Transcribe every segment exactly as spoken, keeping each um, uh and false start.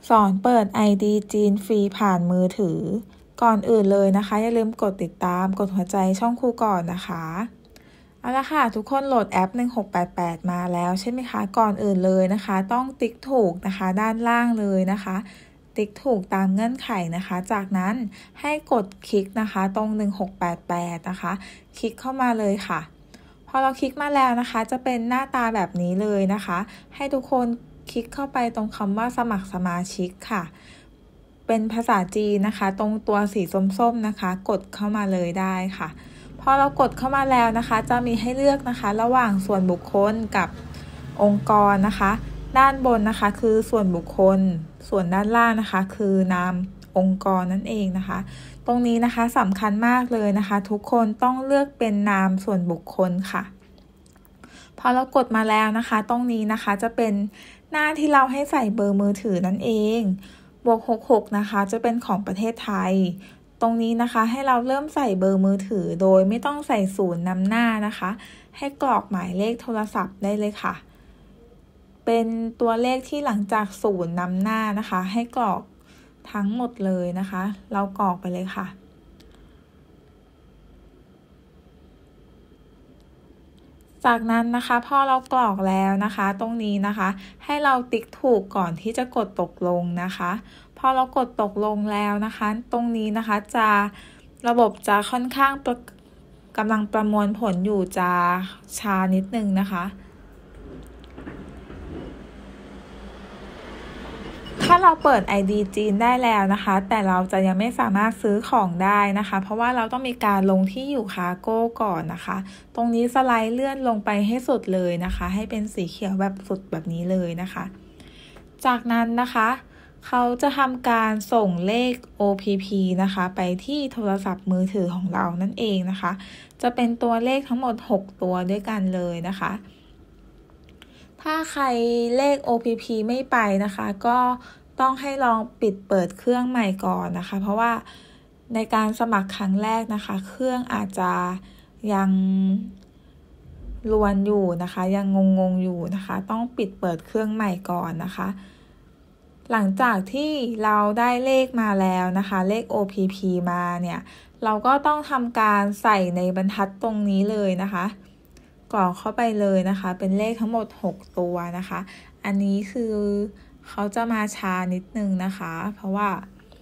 สอนเปิด ไอ ดี จีนฟรีผ่านมือถือก่อนอื่นเลยนะคะอย่าลืมกดติดตามกดหัวใจช่องครูก่อนนะคะเอาละค่ะทุกคนโหลดแอปหนึ่งหกแปดแปดมาแล้วใช่ไหมคะก่อนอื่นเลยนะคะต้องติ๊กถูกนะคะด้านล่างเลยนะคะติ๊กถูกตามเงื่อนไขนะคะจากนั้นให้กดคลิกนะคะตรงหนึ่งหกแปดแปดนะคะคลิกเข้ามาเลยค่ะพอเราคลิกมาแล้วนะคะจะเป็นหน้าตาแบบนี้เลยนะคะให้ทุกคนคลิกเข้าไปตรงคำว่าสมัครสมาชิกค่ะเป็นภาษาจีนนะคะตรงตัวสีส้มๆนะคะกดเข้ามาเลยได้ค่ะพอเรากดเข้ามาแล้วนะคะจะมีให้เลือกนะคะระหว่างส่วนบุคคลกับองค์กรนะคะด้านบนนะคะคือส่วนบุคคลส่วนด้านล่างนะคะคือนามองค์กรนั่นเองนะคะตรงนี้นะคะสำคัญมากเลยนะคะทุกคนต้องเลือกเป็นนามส่วนบุคคลค่ะพอเรากดมาแล้วนะคะตรงนี้นะคะจะเป็นหน้าที่เราให้ใส่เบอร์มือถือนั่นเองบวกหกหกนะคะจะเป็นของประเทศไทยตรงนี้นะคะให้เราเริ่มใส่เบอร์มือถือโดยไม่ต้องใส่ศูนย์นำหน้านะคะให้กรอกหมายเลขโทรศัพท์ได้เลยค่ะเป็นตัวเลขที่หลังจากศูนย์นำหน้านะคะให้กรอกทั้งหมดเลยนะคะเรากรอกไปเลยค่ะจากนั้นนะคะพอเรากรอกแล้วนะคะตรงนี้นะคะให้เราติ๊กถูกก่อนที่จะกดตกลงนะคะพอเรากดตกลงแล้วนะคะตรงนี้นะคะจะระบบจะค่อนข้างกำลังประมวลผลอยู่จะช้านิดนึงนะคะถ้าเราเปิด ไอ ดี จีนได้แล้วนะคะแต่เราจะยังไม่สามารถซื้อของได้นะคะเพราะว่าเราต้องมีการลงที่อยู่คาร์โก้ก่อนนะคะตรงนี้สไลด์เลื่อนลงไปให้สุดเลยนะคะให้เป็นสีเขียวแบบสุดแบบนี้เลยนะคะจากนั้นนะคะเขาจะทำการส่งเลข โอ พี พี นะคะไปที่โทรศัพท์มือถือของเรานั่นเองนะคะจะเป็นตัวเลขทั้งหมดหกตัวด้วยกันเลยนะคะถ้าใครเลข โอ พี พี ไม่ไปนะคะก็ต้องให้ลองปิดเปิดเครื่องใหม่ก่อนนะคะเพราะว่าในการสมัครครั้งแรกนะคะเครื่องอาจจะยังรวนอยู่นะคะยังงงๆอยู่นะคะต้องปิดเปิดเครื่องใหม่ก่อนนะคะหลังจากที่เราได้เลขมาแล้วนะคะเลข โอ พี พี มาเนี่ยเราก็ต้องทำการใส่ในบรรทัดตรงนี้เลยนะคะกรอกเข้าไปเลยนะคะเป็นเลขทั้งหมดหกตัวนะคะอันนี้คือเขาจะมาช้านิดนึงนะคะเพราะว่า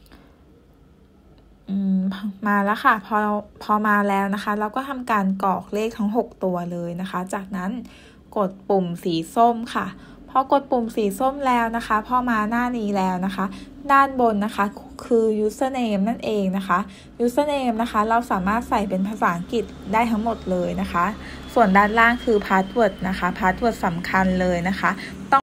อืมมาแล้วค่ะพอพอมาแล้วนะคะเราก็ทำการกรอกเลขทั้งหกตัวเลยนะคะจากนั้นกดปุ่มสีส้มค่ะพอกดปุ่มสีส้มแล้วนะคะพอมาหน้านี้แล้วนะคะด้านบนนะคะคือ username นั่นเองนะคะ username นะคะเราสามารถใส่เป็นภาษาอังกฤษได้ทั้งหมดเลยนะคะส่วนด้านล่างคือ password นะคะ password สำคัญเลยนะคะต้อง